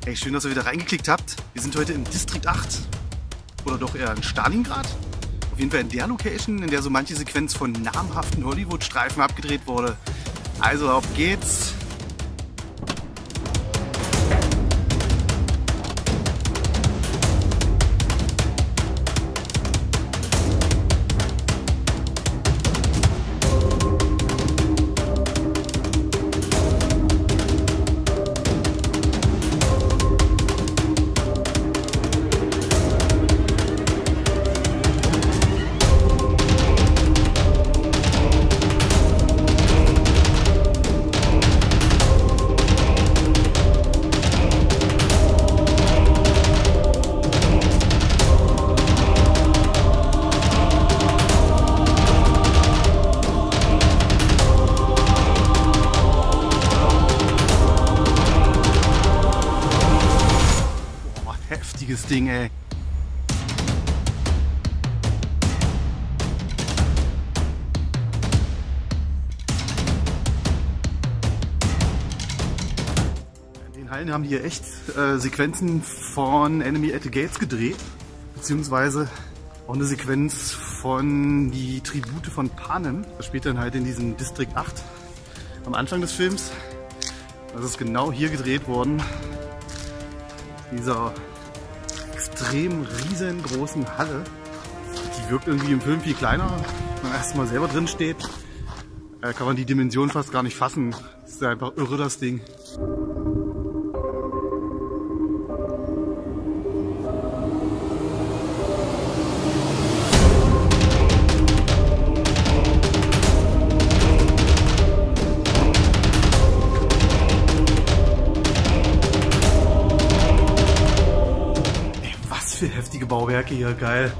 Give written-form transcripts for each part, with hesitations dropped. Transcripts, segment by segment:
Hey, schön, dass ihr wieder reingeklickt habt. Wir sind heute im District 8. Oder doch eher in Stalingrad. Auf jeden Fall in der Location, in der so manche Sequenz von namhaften Hollywood-Streifen abgedreht wurde. Also auf geht's! Heftiges Ding, ey. In den Hallen haben die hier echt Sequenzen von Enemy at the Gates gedreht, beziehungsweise auch eine Sequenz von die Tribute von Panem. Das spielt dann halt in diesem District 8 am Anfang des Films. Das ist genau hier gedreht worden. Dieser extrem riesengroßen Halle. Die wirkt irgendwie im Film viel kleiner. Wenn man erst mal selber drin steht, kann man die Dimension fast gar nicht fassen. Das ist einfach irre, das Ding. Heftige Bauwerke hier, geil.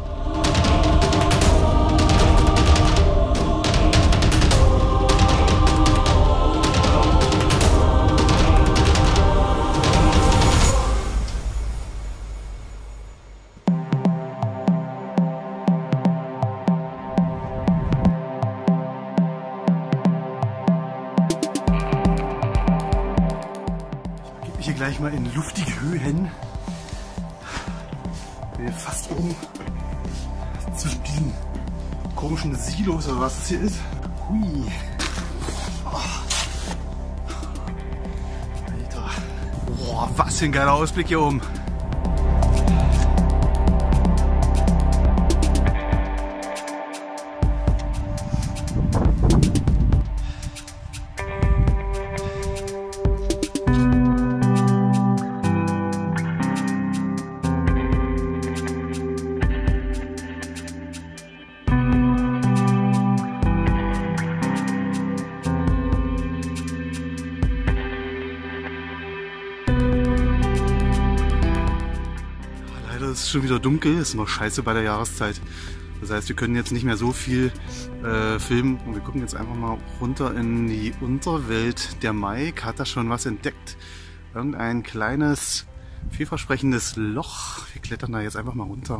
Ich begebe mich hier gleich mal in luftige Höhen. Fast oben zwischen diesen komischen Silos oder was das hier ist. Hui. Oh. Alter. Boah, was für ein geiler Ausblick hier oben. Es ist schon wieder dunkel, ist noch scheiße bei der Jahreszeit. Das heißt, wir können jetzt nicht mehr so viel filmen und wir gucken jetzt einfach mal runter in die Unterwelt. Der Mike hat da schon was entdeckt. Irgendein kleines, vielversprechendes Loch. Wir klettern da jetzt einfach mal runter.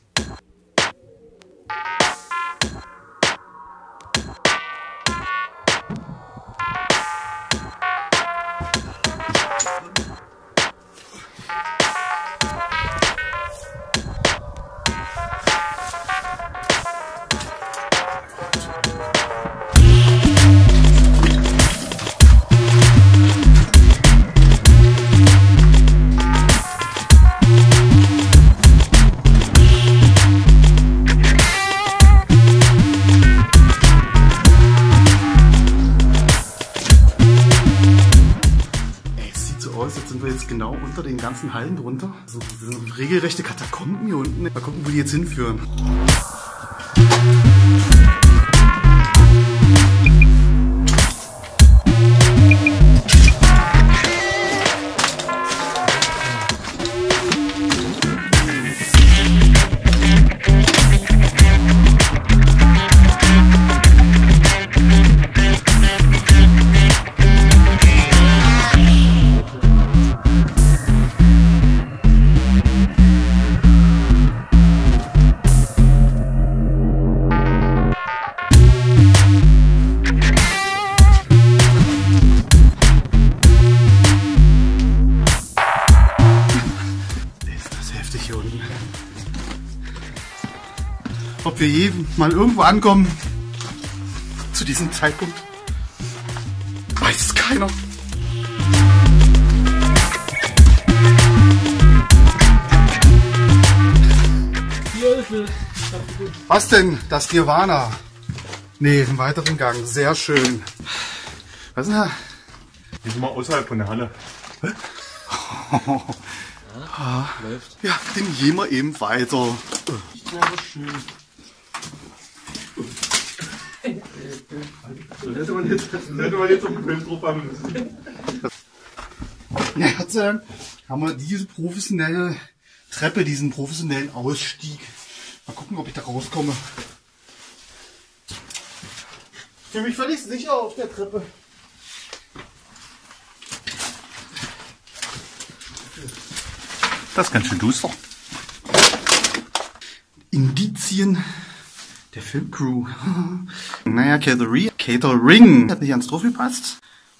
Jetzt sind wir jetzt genau unter den ganzen Hallen drunter. So sind regelrechte Katakomben hier unten. Mal gucken, wo die jetzt hinführen. wir je mal irgendwo ankommen, zu diesem Zeitpunkt, weiß es keiner. Hier ist es. Was denn? Das Nirvana. Nee, im weiteren Gang. Sehr schön. Was ist denn da? Wir sind mal außerhalb von der Halle. Läuft. Ja, dann gehen wir eben weiter. Ja, schön. Das hätte man jetzt auf dem Film drauf haben müssen. Ja, Gott sei Dank haben wir diese professionelle Treppe, diesen professionellen Ausstieg. Mal gucken, ob ich da rauskomme. Ich fühle mich völlig sicher auf der Treppe. Das ist ganz schön duster. Indizien der Filmcrew. Naja, Catering. Hat nicht ans drauf gepasst.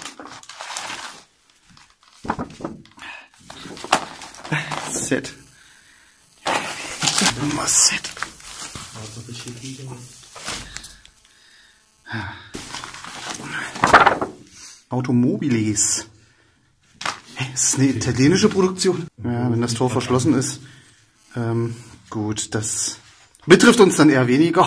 Set. Nummer Set. Automobiles. Hä, ist das eine italienische Produktion? Ja, wenn das Tor verschlossen ist. Gut, das betrifft uns dann eher weniger.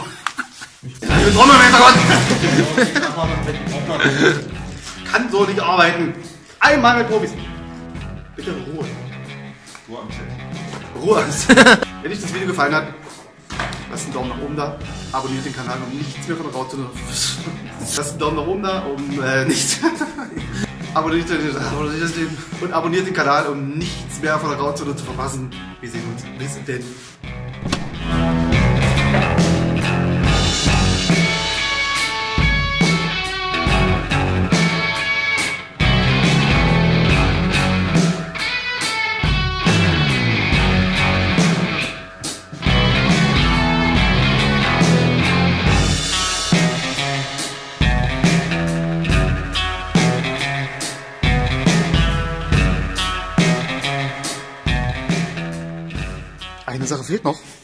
Kann so nicht arbeiten. Einmal mit Profis. Bitte Ruhe. Ruhe am Set. Ruhe. Wenn euch das Video gefallen hat, lasst einen Daumen nach oben da. Abonniert den Kanal, um nichts mehr von Raut zu. Lasst einen Daumen nach oben da, um nichts. Abonniert den Kanal, um nichts mehr von der Rauzone zu verpassen. Wir sehen uns. Bis denn. Eine Sache fehlt noch.